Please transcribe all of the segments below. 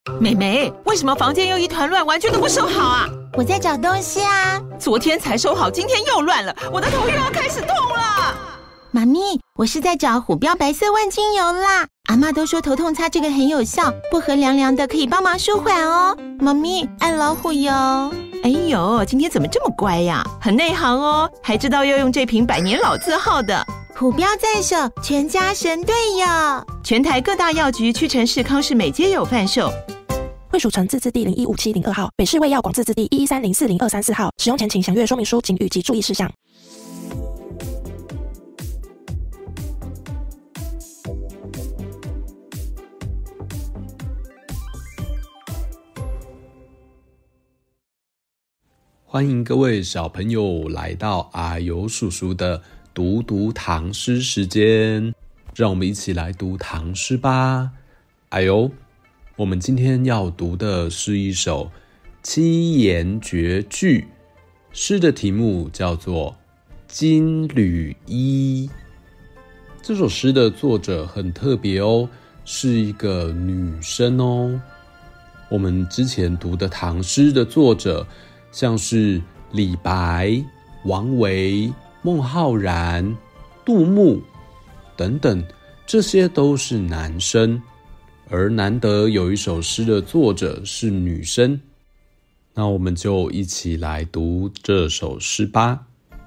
妹妹，为什么房间又一团乱，完全都不收好啊？ 我在找东西啊。 昨天才收好，今天又乱了，我的头又要开始痛了。 妈咪，我是在找虎标白色万金油啦。阿嬷都说头痛擦这个很有效，薄荷凉凉的，可以帮忙舒缓哦。妈咪，爱老虎油。 哎呦，今天怎么这么乖呀？很内行哦，还知道要用这瓶100年老字号的。 虎标在手，全家神队友。 全台各大药局、屈臣氏、康士美皆有贩售。 卫署成字字第015702号，北市卫药广字字第113040234号。使用前请详阅说明书、警语及注意事项。 欢迎各位小朋友来到阿尤叔叔的读唐诗时间，让我们一起来读唐诗吧。哎呦，我们今天要读的是一首七言绝句，诗的题目叫做《金缕衣》。这首诗的作者很特别哦，是一个女生哦。我们之前读的唐诗的作者像是李白、王维、孟浩然、杜牧等等，这些都是男生，而难得有一首诗的作者是女生，那我们就一起来读这首诗吧。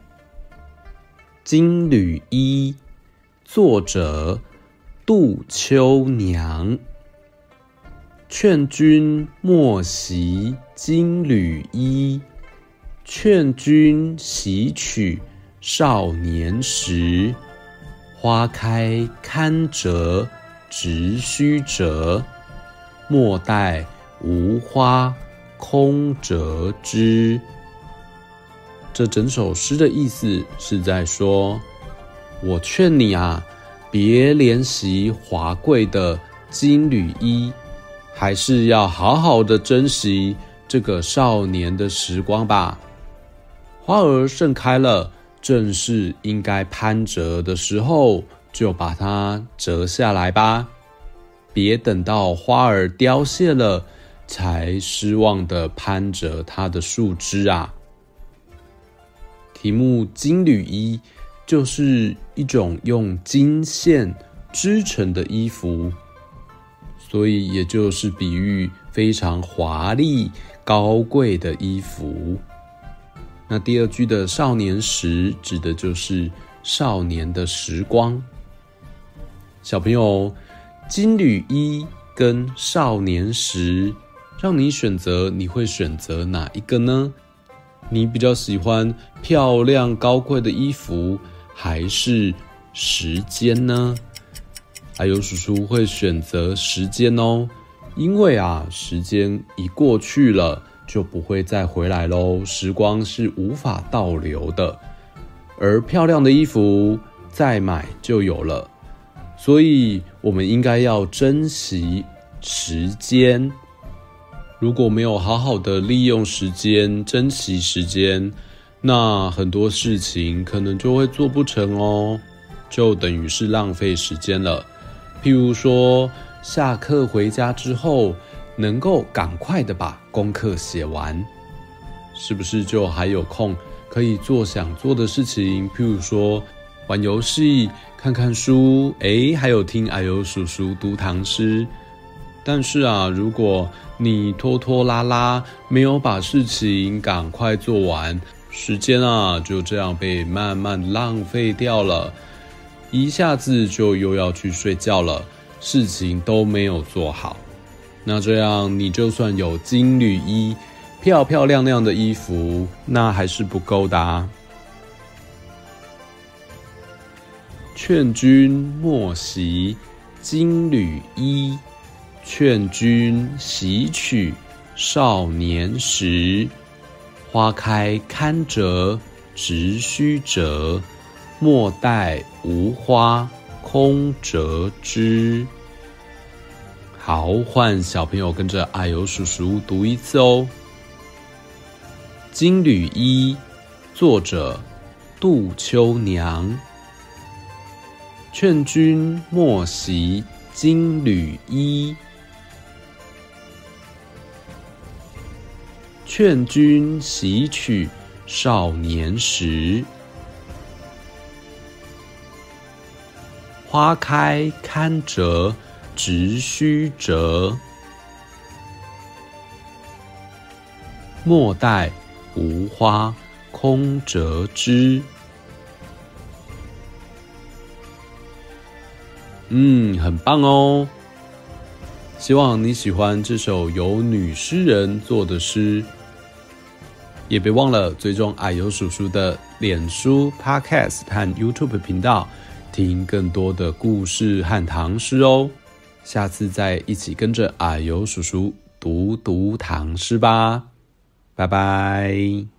金缕衣，作者杜秋娘。劝君莫惜金缕衣，劝君惜取少年时。花开堪折直须折，莫待无花空折枝。这整首诗的意思是在说，我劝你啊，别怜惜华贵的金缕衣，还是要好好的珍惜这个少年的时光吧。花儿盛开了，正是应该攀折的时候，就把它折下来吧。别等到花儿凋谢了，才失望的攀折它的树枝啊。题目金缕衣，就是一种用金线织成的衣服，所以也就是比喻非常华丽高贵的衣服。那第二句的少年时指的就是少年的时光。小朋友，金缕衣跟少年时，让你选择，你会选择哪一个呢？你比较喜欢漂亮高贵的衣服，还是时间呢？阿尤叔叔会选择时间哦，因为时间一过去了，就不会再回来咯，时光是无法倒流的。而漂亮的衣服再买就有了，所以我们应该要珍惜时间。如果没有好好的利用时间，珍惜时间，那很多事情可能就会做不成哦，就等于是浪费时间了。譬如说，下课回家之后，能够赶快的把功课写完，是不是就还有空可以做想做的事情？譬如说，玩游戏、看看书，还有听阿尤叔叔读唐诗。但是如果你拖拖拉拉，没有把事情赶快做完，时间就这样被慢慢浪费掉了，一下子就又要去睡觉了，事情都没有做好。那这样你就算有金缕衣，漂漂亮亮的衣服，那还是不够的。劝君莫惜金缕衣，劝君惜取少年时。花开堪折直须折，莫待无花空折枝。好，换小朋友跟着阿尤叔叔读一次哦。金缕衣，作者杜秋娘。劝君莫惜金缕衣， 劝君惜取少年时。花开堪折直须折，莫待无花空折枝。很棒哦！希望你喜欢这首由女诗人做的诗，也别忘了追踪啊呦叔叔的脸书、Podcast 和 YouTube 频道，听更多的故事和唐诗哦。下次再一起跟着啊呦叔叔读唐诗吧，拜拜。